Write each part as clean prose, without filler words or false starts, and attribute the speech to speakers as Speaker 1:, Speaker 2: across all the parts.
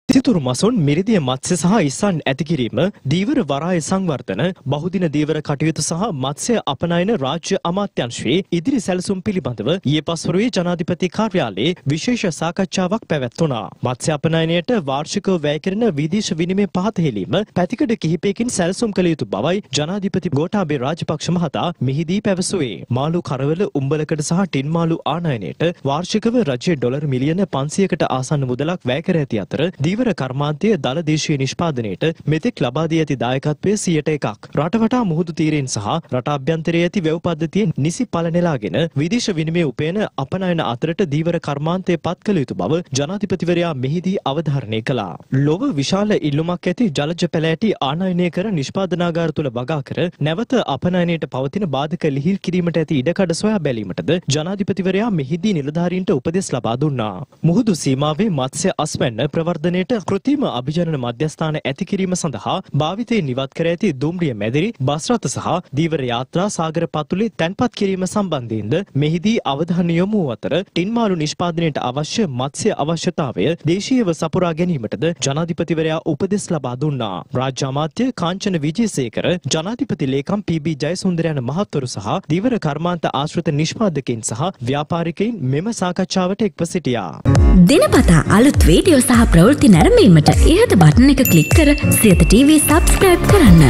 Speaker 1: සිතුරු මසුන් මිරිදිය මත්ස්‍ය සහ ඉස්සන් ඇති කිරීම, දීවර වරාය සංවර්ධන, බහුදින දීවර කටයුතු සහ මත්ස්‍ය අපනයන රාජ්‍ය අමාත්‍යාංශයේ ඉදිරි සැලසුම් පිළිබඳව ඊයේ පස්වරුවේ ජනාධිපති කාර්යාලයේ විශේෂ සාකච්ඡාවක් පැවැත්වුණා. මත්ස්‍ය අපනයනයට වාර්ෂිකව වැය කරන විදේශ විනිමය පහත හෙළීම පැතිකඩ කිහිපයකින් සැලසුම් කළ යුතු බවයි ජනාධිපති ගෝඨාභය රාජපක්ෂ මහතා මෙහිදී පැවසුවේ. මාළු කරවල උම්බලකඩ සහ ටින් මාළු ආනයනයට වාර්ෂිකව රජයේ ඩොලර් මිලියන 500කට ආසන්න මුදලක් වැය කර ඇති අතර දීවර කර්මාන්තයේ දල දේශීය නිෂ්පාදනයට මෙතෙක් ලබා දී ඇති දායකත්වය 100%ක්. රට වටා මුහුදු තීරයෙන් සහ රට අභ්‍යන්තරයේ ඇති වැව් පද්ධතියෙන් නිසි ඵල නෙලාගෙන විදේශ විනිමය උපයන අපනයන අතරට දීවර කර්මාන්තය පත් කළ යුතු බව ජනාධිපතිවරයා මෙහිදී අවධාරණය කළා. ලොව විශාල ඉල්ලුමක් ඇති ජලජ පැලෑටි ආනයනය කර නිෂ්පාදනාගාර තුළ වගා කර නැවත අපනයනයට පවතින බාධක ලිහිල් කිරීමට ඇති ඉඩකඩ සොයා බැලීමටද ජනාධිපතිවරයා මෙහිදී නිලධාරීන්ට උපදෙස් ලබා දුන්නා. මුහුදු සීමාවේ මත්ස්‍ය අස්වැන්න ප්‍රවර්ධනයට කෘත්‍රිම අභිජනන මධ්‍යස්ථාන ඇති කිරීම සඳහා භාවිතයෙන් ඉවත් කර ඇති දුම්රිය මැදිරි, බස් රථ සහ දීවර යාත්‍රා සාගර පතුලේ තැන්පත් කිරීම සම්බන්ධයෙන්ද මෙහිදී අවධානය යොමු වූ අතර ටින් මාළු නිෂ්පාදනයට අවශ්‍ය මත්ස්‍ය අවශ්‍යතාවය දේශීයව සපුරා ගැනීමටද ජනාධිපතිවරයා උපදෙස් ලබා දුන්නා. රාජ්‍ය අමාත්‍ය කාංචන විජේසේකර, ජනාධිපති ලේකම් පී.බී. ජයසුන්දර යන මහත්වරු සහ දීවර කර්මාන්ත ආශ්‍රිත නිෂ්පාදකයින් සහ ව්‍යාපාරිකයින් මෙම සාකච්ඡාවට එක්ව සිටියා.
Speaker 2: දිනපතා අලුත් වීඩියෝ සහ ප්‍රවෘත්ති නැරඹීමට ඉහත බටන් එක ක්ලික් කර සියත TV සබ්ස්ක්‍රයිබ් කරන්න.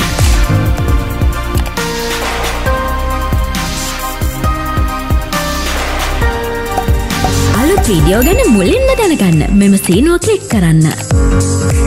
Speaker 2: අලුත් වීඩියෝ ගැන මුලින්ම දැනගන්න මෙම සීනුව ක්ලික් කරන්න.